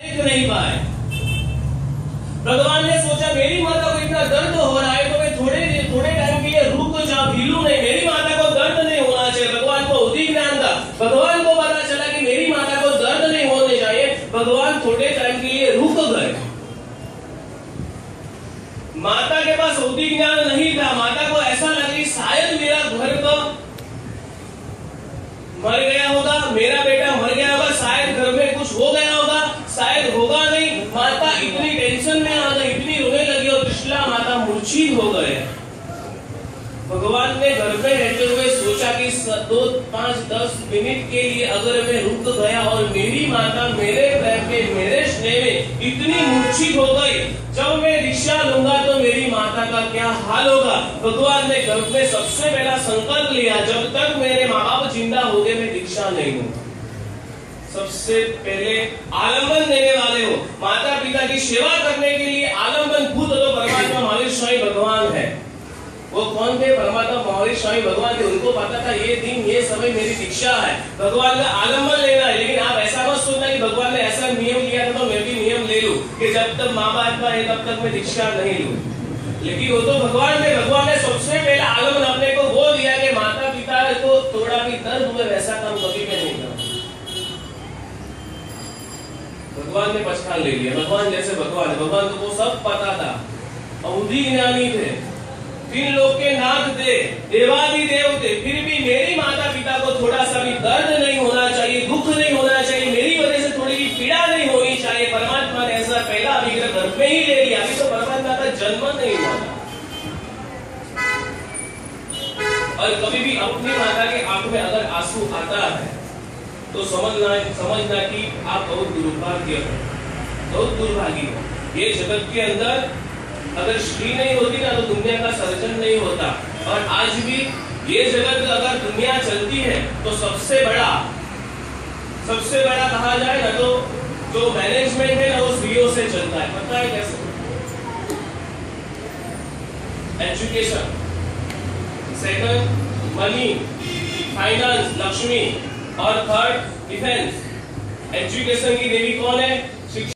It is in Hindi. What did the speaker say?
नहीं पाए। भगवान ने सोचा मेरी माता को इतना दर्द हो रहा है तो मैं थोड़े टाइम के लिए रुक तो जाऊं, हिलूं नहीं, मेरी माता को दर्द नहीं होना चाहिए। भगवान को उदित ज्ञान था, भगवान को पता चला कि मेरी माता को दर्द नहीं होने चाहिए। भगवान थोड़े टाइम के लिए रुक गए। माता के पास उदित ज्ञान नहीं था। माता को ऐसा लगा शायद मेरा घर का मर गया होगा, मेरा बेटा मर गया होगा, शायद घर में कुछ हो गया होगा, शायद होगा नहीं। माता इतनी टेंशन में आ गई, इतनी रोने लगी और त्रिशला माता मूर्छित हो गए। भगवान ने घर में रहते हुए सोचा कि 2, 5, 10 मिनट के लिए अगर मैं रुक गया और मेरी माता मेरे प्रेम में, मेरे स्नेह में इतनी मूर्छित हो गई, जब मैं दीक्षा लूंगा तो मेरी माता का क्या हाल होगा। भगवान ने घर में सबसे पहला संकल्प लिया, जब तक मेरे माँ बाप जिंदा हो गए मैं दीक्षा नहीं लूंगा। सबसे पहले आलम्बन देने वाले हो, माता पिता की सेवा करने के लिए आलम्बन भूत तो परमात्मा महावीर स्वामी भगवान है। वो कौन थे? परमात्मा महावीर स्वामी भगवान थे। उनको पता था ये दिन ये समय मेरी दीक्षा है, भगवान का आलम्बन लेना है। लेकिन आप ऐसा मत सोचना कि भगवान ने ऐसा नियम लिया था तो मैं भी नियम ले लूं कि जब तक माँ बाप का है तब तक मैं दीक्षा नहीं लूं। लेकिन वो तो भगवान ने सबसे पहला आलम्बन अपने को वो दिया कि माता पिता को थोड़ा भी दर्द हुए वैसा काम कभी मैं नहीं करूं। भगवान ने पछतान ले लिया। भगवान जैसे भगवान है, भगवान को वो सब पता था, अवधि ज्ञानी थे, 3 लोक के नाथ थे, देवादि देव थे। फिर भी मेरी माता पिता को थोड़ा सा भी दर्द नहीं होना चाहिए, दुख नहीं होना चाहिए, मेरी वजह से थोड़ी भी पीड़ा नहीं होनी चाहिए। परमात्मा ने ऐसा पहला विग्रह घर में ही ले लिया। अभी तो परमात्मा का जन्म नहीं हुआ था। और कभी भी अपनी माता के आंख में अगर आंसू आता है तो समझना कि आप बहुत दुर्भाग्य हो, बहुत दुर्भागी हो। ये जगत के अंदर अगर स्त्री नहीं होती ना तो दुनिया का सर्जन नहीं होता। और आज भी ये जगत अगर दुनिया चलती है तो सबसे बड़ा कहा जाए ना तो जो मैनेजमेंट है ना वो स्त्रियों से चलता है। पता है कैसे? Education, second money, finance Lakshmi और थर्ड डिफेंस। एजुकेशन की देवी कौन है?